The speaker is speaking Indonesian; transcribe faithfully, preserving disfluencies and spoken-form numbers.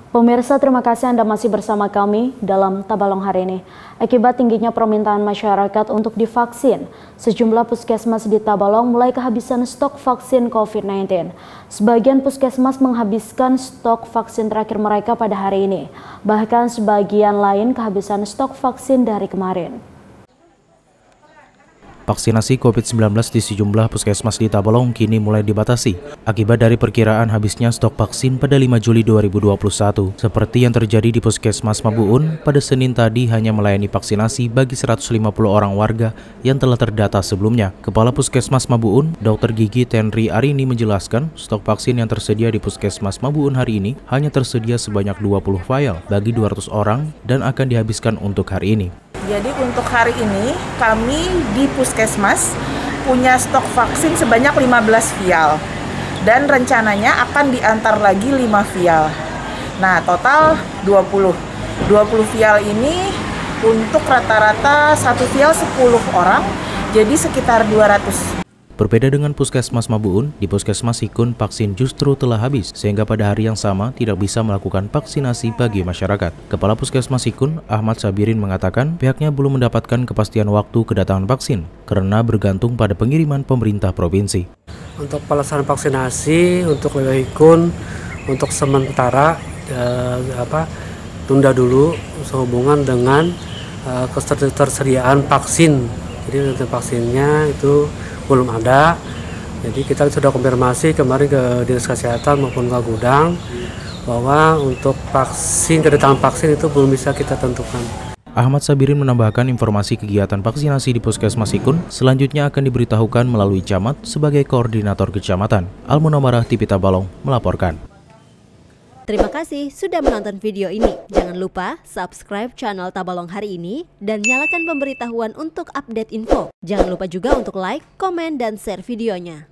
Pemirsa, terima kasih Anda masih bersama kami dalam Tabalong hari ini. Akibat tingginya permintaan masyarakat untuk divaksin, sejumlah puskesmas di Tabalong mulai kehabisan stok vaksin COVID sembilan belas. Sebagian puskesmas menghabiskan stok vaksin terakhir mereka pada hari ini. Bahkan sebagian lain kehabisan stok vaksin dari kemarin. Vaksinasi COVID sembilan belas di sejumlah puskesmas di Tabalong kini mulai dibatasi akibat dari perkiraan habisnya stok vaksin pada lima Juli dua ribu dua puluh satu. Seperti yang terjadi di Puskesmas Mabuun, pada Senin tadi hanya melayani vaksinasi bagi seratus lima puluh orang warga yang telah terdata sebelumnya. Kepala Puskesmas Mabuun, Dokter Gigi Tenri Arini menjelaskan, stok vaksin yang tersedia di Puskesmas Mabuun hari ini hanya tersedia sebanyak dua puluh vial bagi dua ratus orang dan akan dihabiskan untuk hari ini. Jadi untuk hari ini kami di Puskesmas punya stok vaksin sebanyak lima belas vial dan rencananya akan diantar lagi lima vial. Nah, total dua puluh. dua puluh vial ini untuk rata-rata satu vial sepuluh orang, jadi sekitar dua ratus. Berbeda dengan Puskesmas Mabuun, di Puskesmas Sikun vaksin justru telah habis sehingga pada hari yang sama tidak bisa melakukan vaksinasi bagi masyarakat. Kepala Puskesmas Sikun, Ahmad Sabirin mengatakan pihaknya belum mendapatkan kepastian waktu kedatangan vaksin karena bergantung pada pengiriman pemerintah provinsi. Untuk pelaksanaan vaksinasi untuk wilayah Sikun untuk sementara eh, apa tunda dulu sehubungan dengan eh, ketersediaan vaksin. Jadi untuk vaksinnya itu belum ada, jadi kita sudah konfirmasi kemarin ke Dinas Kesehatan maupun ke gudang bahwa untuk vaksin, kedatangan vaksin itu belum bisa kita tentukan. Ahmad Sabirin menambahkan informasi kegiatan vaksinasi di Puskesmas Sikun selanjutnya akan diberitahukan melalui camat sebagai koordinator kecamatan. Al-Munawarah T V Tabalong melaporkan. Terima kasih sudah menonton video ini. Jangan lupa subscribe channel Tabalong hari ini dan nyalakan pemberitahuan untuk update info. Jangan lupa juga untuk like, komen, dan share videonya.